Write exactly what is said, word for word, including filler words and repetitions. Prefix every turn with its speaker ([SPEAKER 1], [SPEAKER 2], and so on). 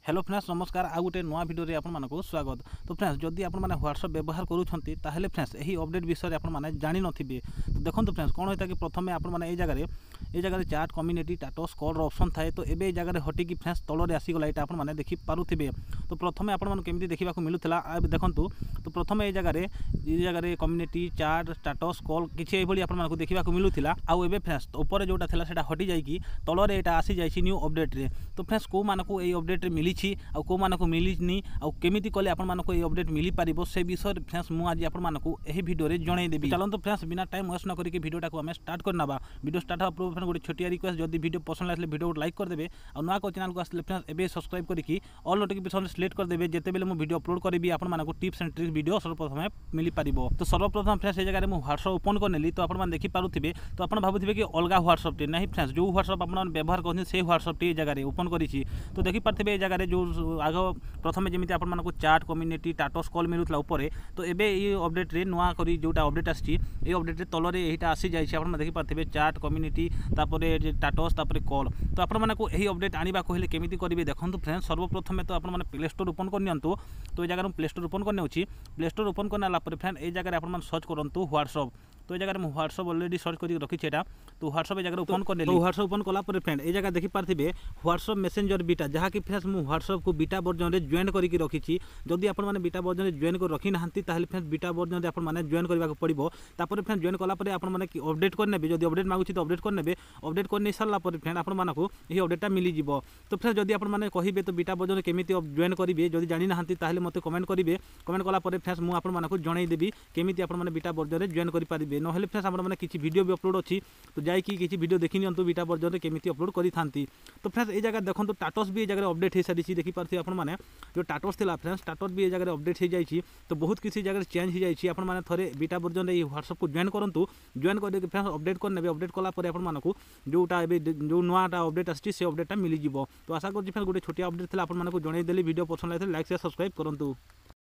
[SPEAKER 1] Hello friends नमस्कार आ गोटे नुआ भिडियो आपको स्वागत। तो फ्रेंड्स जदि आप व्हाट्सएप व्यवहार करूँगी ताहले फ्रेंड्स यही अपडेट विषय आप जानी नथिबे। तो देखो फ्रेंड्स कौन होता है कि प्रथम आप जगह ये जगह chat community status call option थाए। तो ये जगह हटिकी फ्रेंड्स तलरे आसीगला यहाँ आपने देखी पारुथिबे। तो प्रथम आपमि देखा मिलूला देखूँ। तो प्रथम ये जगह ये जगह कम्युनिटी चैट स्टेटस कॉल किसी ये आपको देखा मिलूला आउ फ्रेंड्स ऊपर जोटा था से हटि जाइए तलरे यहाँ आसी जाइए न्यू अपडेट रे। तो फ्रेंड्स कौ मानक ये अपडेट मिली आ को मानक मिलनी आ केमिति कले आपण मानक ये अपडेट मिली पारिबो से विषय फ्रेंड्स मु आज आपण मानक एही वीडियो रे जणाई देबी। चलंतु फ्रेंड्स बिना टाइम वेस्ट न करके वीडियोटा को हमें स्टार्ट करनबा। वीडियो स्टार्ट हो पूर्व फ्रेंड्स गोटे छोटिया रिक्वेस्ट जदि वीडियो पसंद आसले वीडियो को लाइक कर देबे आ नुआ को चैनल को आसले फ्रेंड्स एबे सब्सक्राइब करके ऑल नोटिफिकेशन सिलेक्ट कर देबे। जेते बेले मु वीडियो अपलोड करबी आपण मानक टिप्स एंड ट्रिक्स वीडियो सर्वप्रथम मिली पारिबो। तो सर्वप्रथम फ्रेंड्स ए जगह मु व्हाट्सएप ओपन कर नेली। तो आपण मान देखि पारुथिबे। तो आपण भाबुथिबे कि अलगा व्हाट्सएप टे नहीं फ्रेंड्स जो व्हाट्सएप आपण व्यवहार करथि से व्हाट्सएप टे जगह ओपन करिछि। तो देखि पारथिबे ए जगह जो आग प्रथम जमी आप चैट कम्युनिटी स्टेटस कॉल मिलूला ऊपर। तो ये ये अपडेट रे नुआ करी जोटा अपडेट आसी ये अपडेट रे तलरे यहीटा आसी जाइए आप देखि पारथिबे चैट कम्युनिटी स्टेटस कॉल। तो आप यही अपडेट आने कहले केमिति करेंगे देखो फ्रेंड्स। सर्वप्रथम तो आप प्ले स्टोर ओपन करनी। तो ये जगह प्ले स्टोर ओपन करने प्ले स्टोर ओपन करना फ्रेंड ये जगह आप सर्च करूँ व्हाट्सएप। तो ये जगह व्हाट्सएप ऑलरेडी सर्च कर रखी है। तो व्हाट्सएप जगह ओपन कर व्हाट्सएप ओपन कला फ्रेंड ये जगह देखि पारथिबे व्हाट्सएप मेसेंजर बीटा जहाँ कि फ्रेंड्स मु व्हाट्सएप को बीटा वर्जन रे जॉइन करके रखी। जदि आप बीटा वर्जन रे जॉइन कर रखी ना फ्रेंड्स बीटा वर्जन रे आपने जॉइन करने पड़ो। तापर फ्रेंड जॉइन कला आपने अपडेट करने जब अपडेट मांगुची तो अपडेट करने अपडेट कर सारा फ्रेंड आपको यही अपडेटा मिल जाव। तो फ्रेंड जदि आपने कहे तो बीटा वर्जन केमिति जॉइन करेंगे जदि जानी ना मत कमेंट करेंगे। कमेंट कला फ्रेंड्स मुझे आपको जनईदेवी केमिति आपने बीटा वर्जन रे जॉइन करेंगे। ना फ्रेंड्स आप किसी वीडियो भी अपलोड अच्छी तो जाकि किसी वीडियो देखी नियंतु बीटा वर्जन रे केमिति अपलोड करी थांती। तो फ्रेंड्स ये जगह देखो स्टेटस भी ये जगह अपडेट हो सारी देखी पारथि आपण माने जो स्टेटस थिला फ्रेंड्स स्टेटस भी ये जगह अपडेट हो जाइए। तो बहुत किसी जगह चेंज हो जाइए। आपण माने थरे बीटा वर्जन रे व्हाट्सएप को जॉइन करंतु जॉइन करके फ्रेंड्स अपडेट करने अपडेट कला परे आपण मानकु जोटा एबे जो नुआटा अपडेट आछि से अपडेटटा मिली जिवो। तो आशा करछि फ्रेंड्स गोटे छोटिया अपडेट थिला आपण मानकु जणाई देली। वीडियो पसंद आइले लाइक शेयर सब्सक्राइब करंतु।